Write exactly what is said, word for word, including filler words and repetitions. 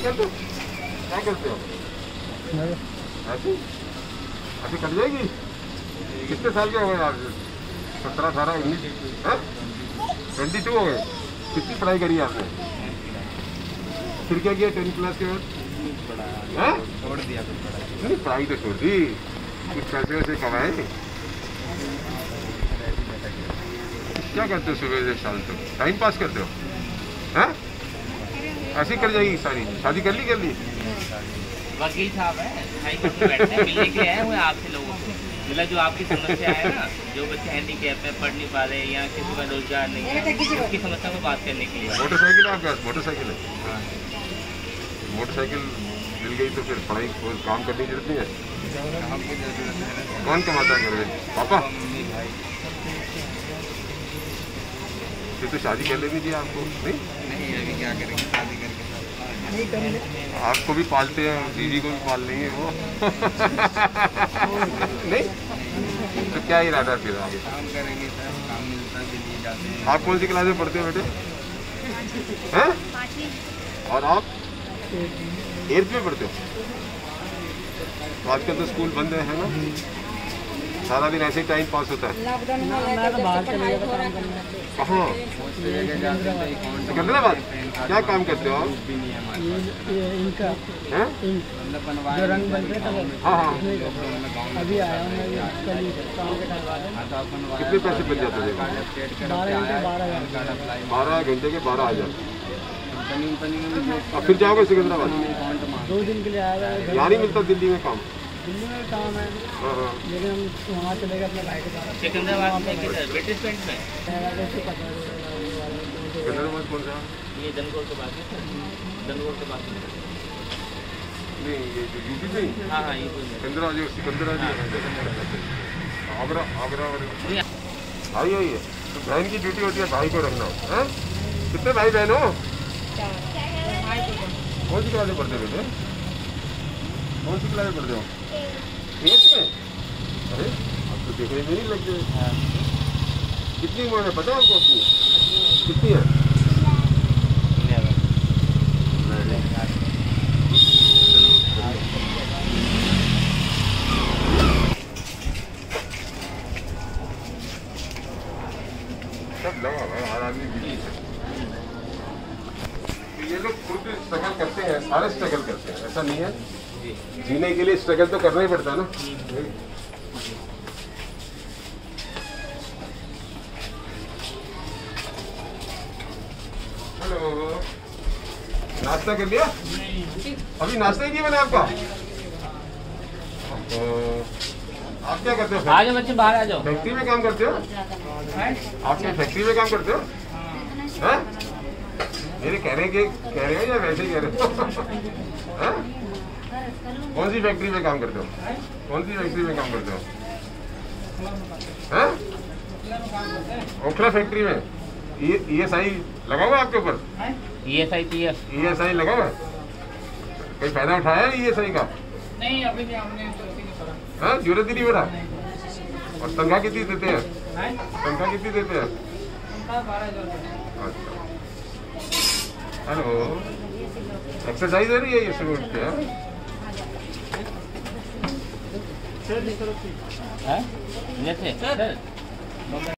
करते क्या करते हो? ऐसी ऐसी कट जाएगी। कितने साल के हो गए आप? सत्रह अठारह उन्नीस ट्वेंटी टू हो गए। कितनी पढ़ाई करी आपने? फिर क्या किया टेंथ क्लास के बाद? छोड़ दिया। नहीं पढ़ाई तो छोड़ दी, कुछ पैसे वैसे कमाए। क्या करते हो सुबह से शाम तक? टाइम पास करते हो? हैं? ऐसी कर जाएगी सारी। शादी कर ली कर ली? वकील साहब है, बैठे हैं, मिलने के लिए आए हुए आपसे लोगों को। मतलब जो आपकी समस्या है ना, जो बच्चे हैंडीकैप है, पढ़ नहीं पा रहे या किसी का रोजगार नहीं है, उसकी समस्या को बात करने के लिए। मोटरसाइकिल है आपके पास? मोटरसाइकिल है? हाँ। मोटरसाइकिल मिल गई तो फिर पढ़ाई कोई काम करने की जरूरत नहीं है। कौन कमाता है घर में? पापा? फिर तो शादी कर लेनी चाहिए आपको। नहीं नहीं अभी क्या करेंगे शादी करके? नहीं करेंगे। आपको भी पालते हैं, बीवी को भी पाल लेंगे वो। नहीं तो क्या इरादा है फिर आगे? काम करेंगे सर, काम मिलता है दिल्ली जाते हैं। आप कौन सी क्लास में पढ़ते हो बेटे? हैं? और आप एट्थ में पढ़ते हो? तो आजकल तो स्कूल बंद है ना, सारा दिन ऐसे ही टाइम पास होता है। कहाँ? सिकंदराबाद? क्या काम करते हो आप? इनका जो रंग बनते थे। हाँ हाँ। अभी आया हूँ। कितने पैसे बन जाते थे? बारह घंटे बारह हज़ार बारह घंटे के बारह हजार अब फिर जाओगे सिकंदराबाद? दो दिन के लिए आया है। यहाँ नहीं मिलता दिल्ली में काम? दिल्ली में काम है लेकिन हम वहाँ चले गए अपने भाई के साथ। सिकंदराबाद में ब्रिटिश पेंट में सिकंदराबाद कौन सा? ये दनगोल के बाद दनगोल के बाद नहीं ये जो यूपी से ही? हाँ हाँ ये सिकंदरा जो सिकंदरा जो आगरा आगरा वाले भाई है ये। तो बहन की ड्यूटी होती है भाई को रखना है। कितने भाई बहन हो? कौन सी क्लास में पढ़ते बेटे? कौन सी क्लास में पढ़ते हो? एट्थ में? अरे अब तो देखने में नहीं लगते। कितनी उम्र है पता है आपको अपनी? कितनी है? सब लगा है हर आदमी बिजी है। ये लोग खुद स्ट्रगल करते हैं, सारे स्ट्रगल करते हैं, ऐसा नहीं है। जीने के लिए स्ट्रगल तो करना ही पड़ता है ना। हेलो, नाश्ता कर लिया? अभी नाश्ता ही नहीं बना आपका? आप क्या करते हो? आ जाओ बच्चे बाहर आ जाओ। फैक्ट्री में काम करते हो? आप क्या फैक्ट्री में काम करते हो? हैं? मेरे कह रहे कह रहे हो या वैसे ही कह रहे हो? कौन सी फैक्ट्री में काम करते हो? कौन सी फैक्ट्री में काम करते हो? हैं? ओखला फैक्ट्री में? ई एस आई लगा हुआ है आपके ऊपर? E S I P F E S I लगा हुआ है? कोई फायदा उठाया है ई एस आई का? नहीं अभी नहीं, हमने हाँ जरूरत ही नहीं बेटा। और तनख्वाह कितनी देते हैं? तनख्वाह कितनी देते हैं? अच्छा हेलो, एक्सरसाइज हो रही है ये सुबह उठ के? जैसे